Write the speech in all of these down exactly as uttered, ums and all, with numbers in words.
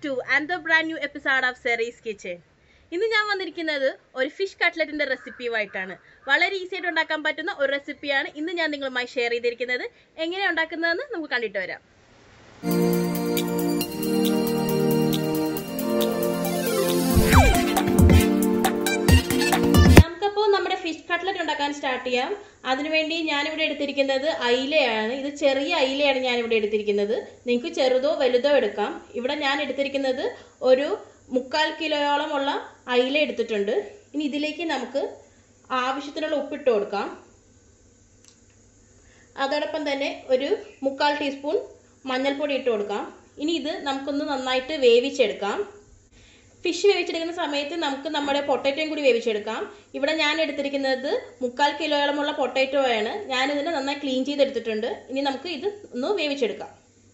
to another brand new episode of Series Kitchen. ഇന്ന് ഞാൻ വന്നിരിക്കുന്നത് ഒരു ഫിഷ് കട്ട്ലറ്റിന്റെ റെസിപ്പിയുമായിട്ടാണ്. വളരെ ഈസി ആയിട്ട് ഉണ്ടാക്കാൻ പറ്റുന്ന ഒരു റെസിപ്പിയാണ് ഇന്ന് ഞാൻ നിങ്ങളുമായി ഷെയർ ചെയ്തിരിക്കുന്നത്. എങ്ങനെയാണ് ഉണ്ടാക്കുന്നതെന്ന് നമുക്ക് കണ്ടിട്ട് വരാം. നമുക്കപ്പോൾ നമ്മുടെ ഫിഷ് കട്ട്ലറ്റ് ഉണ്ടാക്കാൻ സ്റ്റാർട്ട് ചെയ്യാം. അതിനുവേണ്ടി ഞാനിവിടെ എടുത്തിരിക്കുന്നത് അയിലയാണ്. ഇത് ചെറിയ അയിലയാണ് ഞാനിവിടെ എടുത്തിരിക്കുന്നത്. നിങ്ങൾക്ക് ചെറുതോ വലുതോ എടുക്കാം. ഇവിടെ ഞാൻ എടുത്തിരിക്കുന്നത് ഒരു മുക്കാൽ കിലോയോളമുള്ള അയില എടുത്തിട്ടുണ്ട്. ഇനി ഇതിലേക്ക് നമുക്ക് ആവശ്യത്തിനുള്ള ഉപ്പിട്ട് കൊടുക്കാം. അതോടൊപ്പം തന്നെ ഒരു മുക്കാൽ ടീസ്പൂൺ മഞ്ഞൾപ്പൊടി ഇട്ട് കൊടുക്കാം. ഇനി ഇത് നമുക്കൊന്ന് നന്നായിട്ട് വേവിച്ചെടുക്കാം. ഫിഷ് വേവിച്ചെടുക്കുന്ന സമയത്ത് നമുക്ക് നമ്മുടെ പൊട്ടാറ്റോയും കൂടി വേവിച്ചെടുക്കാം. ഇവിടെ ഞാൻ എടുത്തിരിക്കുന്നത് മുക്കാൽ കിലോയോളമുള്ള പൊട്ടാറ്റോയാണ്. ഞാനിതിനെ നന്നായി ക്ലീൻ ചെയ്തെടുത്തിട്ടുണ്ട്. ഇനി നമുക്ക് ഇത് ഒന്ന് വേവിച്ചെടുക്കാം.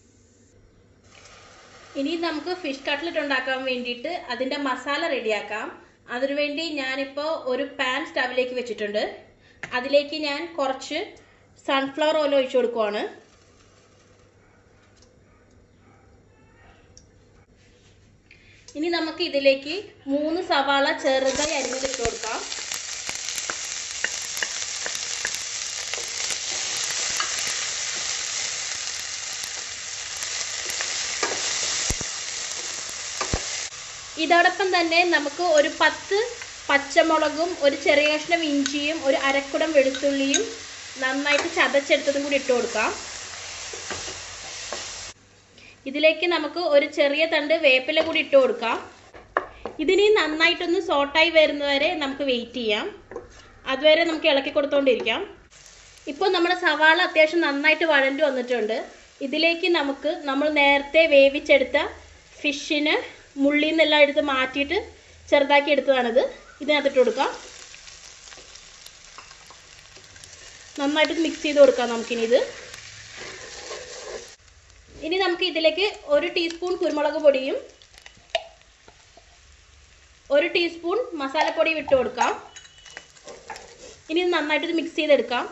ഇനി നമുക്ക് ഫിഷ് കട്ട്ലറ്റ് ഉണ്ടാക്കാൻ വേണ്ടിയിട്ട് അതിൻ്റെ മസാല റെഡിയാക്കാം. അതിനുവേണ്ടി ഞാനിപ്പോൾ ഒരു പാൻ സ്റ്റവിലേക്ക് വെച്ചിട്ടുണ്ട്. അതിലേക്ക് ഞാൻ കുറച്ച് സൺഫ്ലവർ ഓയിൽ ഒഴിച്ചു കൊടുക്കുവാണ്. ഇനി നമുക്ക് ഇതിലേക്ക് മൂന്ന് സവാള ചെറുതായി അരിഞ്ഞിട്ട് കൊടുക്കാം. ഇതോടൊപ്പം തന്നെ നമുക്ക് ഒരു പത്ത് പച്ചമുളകും ഒരു ചെറിയ കഷ്ണം ഇഞ്ചിയും ഒരു അരക്കുടം വെളുത്തുള്ളിയും നന്നായിട്ട് ചതച്ചെടുത്തതും കൂടി ഇട്ട് കൊടുക്കാം. ഇതിലേക്ക് നമുക്ക് ഒരു ചെറിയ തണ്ട് വേപ്പില കൂടി ഇട്ട് കൊടുക്കാം. ഇതിനി നന്നായിട്ടൊന്ന് സോട്ടായി വരുന്നവരെ നമുക്ക് വെയിറ്റ് ചെയ്യാം. അതുവരെ നമുക്ക് ഇളക്കി കൊടുത്തുകൊണ്ടിരിക്കാം. ഇപ്പോൾ നമ്മുടെ സവാള അത്യാവശ്യം നന്നായിട്ട് വഴണ്ടു വന്നിട്ടുണ്ട്. ഇതിലേക്ക് നമുക്ക് നമ്മൾ നേരത്തെ വേവിച്ചെടുത്ത ഫിഷിന് മുള്ളിൽ നിന്നെല്ലാം എടുത്ത് മാറ്റിയിട്ട് ചെറുതാക്കി എടുത്തതാണിത്. ഇതിനകത്തിട്ട് കൊടുക്കാം. നന്നായിട്ട് മിക്സ് ചെയ്ത് കൊടുക്കാം നമുക്കിനി ഇത്. ഇനി നമുക്ക് ഇതിലേക്ക് ഒരു ടീസ്പൂൺ കുരുമുളക് പൊടിയും ഒരു ടീസ്പൂൺ മസാലപ്പൊടിയും ഇട്ട് കൊടുക്കാം. ഇനി ഇത് നന്നായിട്ട് മിക്സ് ചെയ്തെടുക്കാം.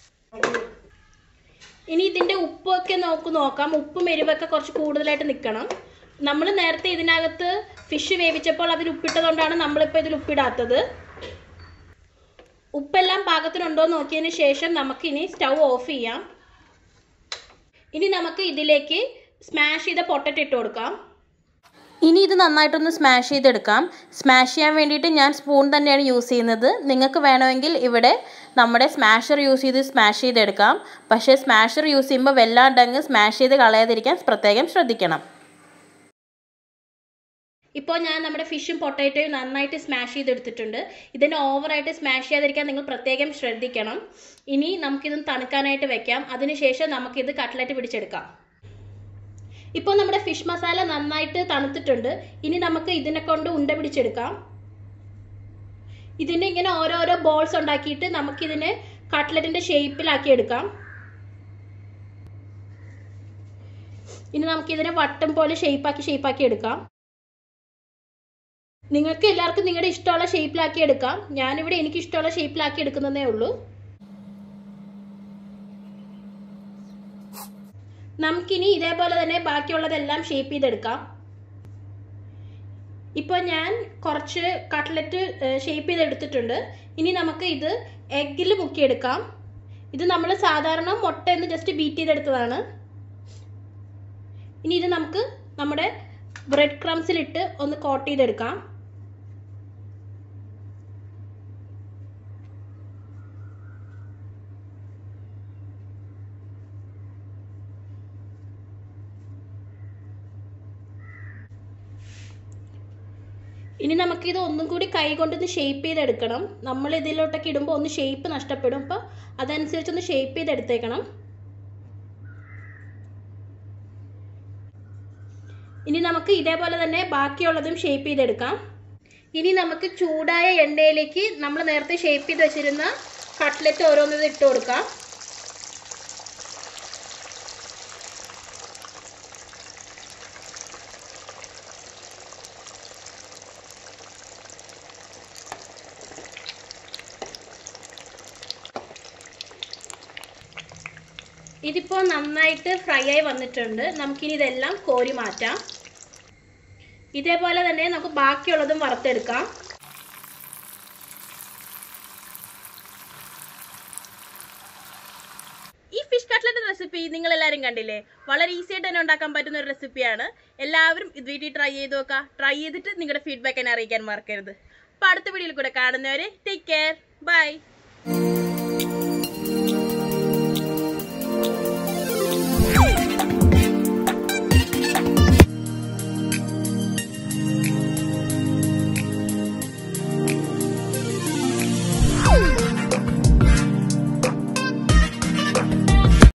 ഇനി ഇതിൻ്റെ ഉപ്പൊക്കെ നോക്ക് നോക്കാം. ഉപ്പും എരിവൊക്കെ കുറച്ച് കൂടുതലായിട്ട് നിൽക്കണം. നമ്മൾ നേരത്തെ ഇതിനകത്ത് ഫിഷ് വേവിച്ചപ്പോൾ അതിൽ ഉപ്പിട്ടതുകൊണ്ടാണ് നമ്മളിപ്പോൾ ഇതിൽ ഉപ്പിടാത്തത്. ഉപ്പെല്ലാം പാകത്തിനുണ്ടോ എന്ന് നോക്കിയതിന് ശേഷം നമുക്കിനി സ്റ്റൗ ഓഫ് ചെയ്യാം. ഇനി നമുക്ക് ഇതിലേക്ക് സ്മാഷ് ചെയ്ത പൊട്ടറ്റോ ഇട്ട് കൊടുക്കാം. ഇനി ഇത് നന്നായിട്ടൊന്ന് സ്മാഷ് ചെയ്തെടുക്കാം. സ്മാഷ് ചെയ്യാൻ വേണ്ടിയിട്ട് ഞാൻ സ്പൂൺ തന്നെയാണ് യൂസ് ചെയ്യുന്നത്. നിങ്ങൾക്ക് വേണമെങ്കിൽ ഇവിടെ നമ്മുടെ സ്മാഷർ യൂസ് ചെയ്ത് സ്മാഷ് ചെയ്തെടുക്കാം. പക്ഷേ സ്മാഷർ യൂസ് ചെയ്യുമ്പോൾ വല്ലാണ്ടങ്ങ് സ്മാഷ് ചെയ്ത് കളയാതിരിക്കാൻ പ്രത്യേകം ശ്രദ്ധിക്കണം. ഇപ്പോൾ ഞാൻ നമ്മുടെ ഫിഷും പൊട്ടാറ്റോയും നന്നായിട്ട് സ്മാഷ് ചെയ്തെടുത്തിട്ടുണ്ട്. ഇതിനെ ഓവറായിട്ട് സ്മാഷ് ചെയ്യാതിരിക്കാൻ നിങ്ങൾ പ്രത്യേകം ശ്രദ്ധിക്കണം. ഇനി നമുക്കിതൊന്ന് തണുക്കാനായിട്ട് വെക്കാം. അതിനുശേഷം നമുക്കിത് കട്ട്ലറ്റ് പിടിച്ചെടുക്കാം. ഇപ്പോൾ നമ്മുടെ ഫിഷ് മസാല നന്നായിട്ട് തണുത്തിട്ടുണ്ട്. ഇനി നമുക്ക് ഇതിനെ കൊണ്ട് ഉണ്ട പിടിച്ചെടുക്കാം. ഇതിനെ ഇങ്ങനെ ഓരോരോ ബോൾസ് ഉണ്ടാക്കിയിട്ട് നമുക്കിതിനെ കട്ട്ലറ്റിൻ്റെ ഷേപ്പിലാക്കി എടുക്കാം. ഇനി നമുക്കിതിനെ വട്ടം പോലെ ഷേപ്പാക്കി ഷേപ്പാക്കി എടുക്കാം. നിങ്ങൾക്ക് എല്ലാവർക്കും നിങ്ങളുടെ ഇഷ്ടമുള്ള ഷേപ്പിലാക്കി എടുക്കാം. ഞാനിവിടെ എനിക്ക് ഇഷ്ടമുള്ള ഷേപ്പിലാക്കി എടുക്കുന്നതേ ഉള്ളൂ. നമുക്കിനി ഇതേപോലെ തന്നെ ബാക്കിയുള്ളതെല്ലാം ഷേപ്പ് ചെയ്തെടുക്കാം. ഇപ്പോൾ ഞാൻ കുറച്ച് കട്ട്ലറ്റ് ഷേപ്പ് ചെയ്തെടുത്തിട്ടുണ്ട്. ഇനി നമുക്ക് ഇത് എഗ്ഗിൽ മുക്കിയെടുക്കാം. ഇത് നമ്മൾ സാധാരണ മുട്ടയെന്ന് ജസ്റ്റ് ബീറ്റ് ചെയ്തെടുത്തതാണ്. ഇനി ഇത് നമുക്ക് നമ്മുടെ ബ്രെഡ് ക്രംസിലിട്ട് ഒന്ന് കോട്ട് ചെയ്തെടുക്കാം. ഇനി നമുക്കിത് ഒന്നും കൂടി കൈ കൊണ്ടൊന്ന് ഷേപ്പ് ചെയ്തെടുക്കണം. നമ്മൾ ഇതിലോട്ടൊക്കെ ഇടുമ്പോൾ ഒന്ന് ഷേപ്പ് നഷ്ടപ്പെടും. അപ്പോൾ അതനുസരിച്ചൊന്ന് ഷേപ്പ് ചെയ്തെടുത്തേക്കണം. ഇനി നമുക്ക് ഇതേപോലെ തന്നെ ബാക്കിയുള്ളതും ഷേപ്പ് ചെയ്തെടുക്കാം. ഇനി നമുക്ക് ചൂടായ എണ്ണയിലേക്ക് നമ്മൾ നേരത്തെ ഷേപ്പ് ചെയ്ത് വെച്ചിരുന്ന കട്ട്ലറ്റ് ഓരോന്നും ഇട്ട് കൊടുക്കാം. ഇതിപ്പോൾ നന്നായിട്ട് ഫ്രൈ ആയി വന്നിട്ടുണ്ട്. നമുക്കിനി ഇതെല്ലാം കോരി മാറ്റാം. ഇതേപോലെ തന്നെ നമുക്ക് ബാക്കിയുള്ളതും വറുത്തെടുക്കാം. ഈ ഫിഷ് കട്ട്ലറ്റ് റെസിപ്പി നിങ്ങൾ എല്ലാവരും കണ്ടില്ലേ? വളരെ ഈസി ആയിട്ട് തന്നെ ഉണ്ടാക്കാൻ പറ്റുന്ന ഒരു റെസിപ്പിയാണ്. എല്ലാവരും ഇത് വീട്ടിൽ ട്രൈ ചെയ്ത് നോക്കുക. ട്രൈ ചെയ്തിട്ട് നിങ്ങളുടെ ഫീഡ്ബാക്ക് എന്നെ അറിയിക്കാൻ മറക്കരുത്. അപ്പോൾ അടുത്ത വീഡിയോയിൽ കൂടെ കാണുന്നവരെ ടേക്ക് കെയർ, ബൈ.